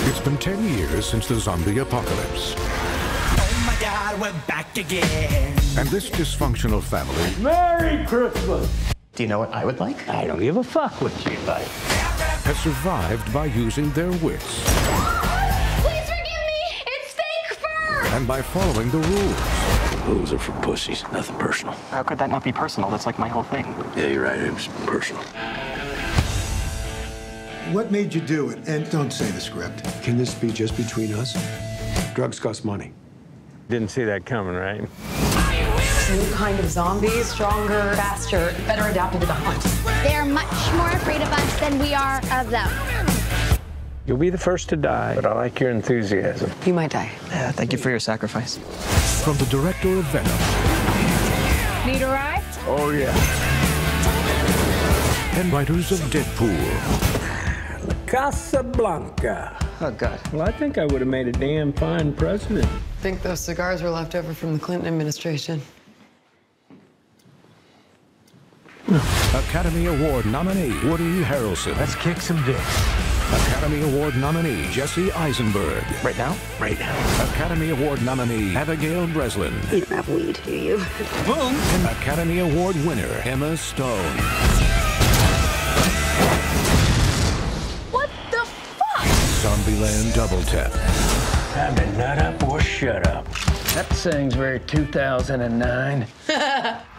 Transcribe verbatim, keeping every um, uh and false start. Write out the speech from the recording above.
It's been ten years since the zombie apocalypse. Oh my God, we're back again. And this dysfunctional family... Merry Christmas! Do you know what I would like? I don't give a fuck what you like. ...has survived by using their wits. Please forgive me! It's fake fur! And by following the rules. Rules are for pussies, nothing personal. How could that not be personal? That's like my whole thing. Yeah, you're right, it was personal. What made you do it? And don't say the script. Can this be just between us? Drugs cost money. Didn't see that coming, right? New kind of zombies, stronger, faster, better adapted to the hunt. They're much more afraid of us than we are of them. You'll be the first to die, but I like your enthusiasm. You might die. Yeah, thank you for your sacrifice. From the director of Venom. Need a ride? Oh, yeah. And writers of Deadpool. Casablanca. Oh, God. Well, I think I would have made a damn fine president. I think those cigars were left over from the Clinton administration. Academy Award nominee Woody Harrelson. Let's kick some dick. Academy Award nominee Jesse Eisenberg. Right now? Right now. Academy Award nominee Abigail Breslin. You don't have weed, do you? Boom! And Academy Award winner Emma Stone. What the fuck? Zombieland Double Tap. Time to nut up or shut up. That thing's very two thousand nine.